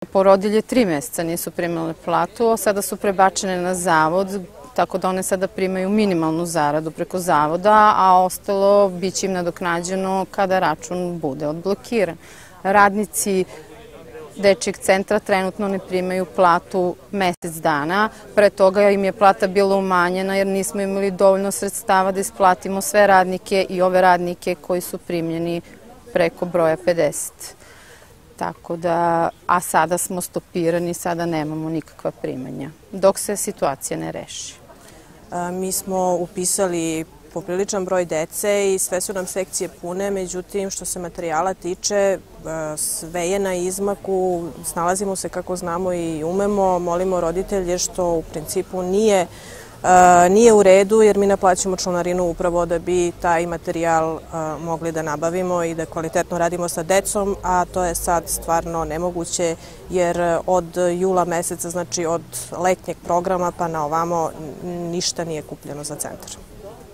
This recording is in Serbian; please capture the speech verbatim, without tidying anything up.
Porodilje tri meseca nisu primale platu, a sada su prebačene na zavod, tako da one sada primaju minimalnu zaradu preko zavoda, a ostalo biće im nadoknađeno kada račun bude odblokiran. Radnici Dečijeg centra trenutno ne primaju platu mesec dana. Pre toga im je plata bila umanjena jer nismo imali dovoljno sredstava da isplatimo sve radnike i ove radnike koji su primljeni preko broja pedeset. Tako da, a sada smo stopirani, sada nemamo nikakva primanja, dok se situacija ne reši. Mi smo upisali popriličan broj dece i sve su nam sekcije pune, međutim što se materijala tiče, sve je na izmaku, snalazimo se kako znamo i umemo, molimo roditelje što u principu nije Nije u redu jer mi naplaćamo članarinu upravo da bi taj materijal mogli da nabavimo i da kvalitetno radimo sa decom, a to je sad stvarno nemoguće jer od jula meseca, znači od letnjeg programa pa na ovamo ništa nije kupljeno za centar.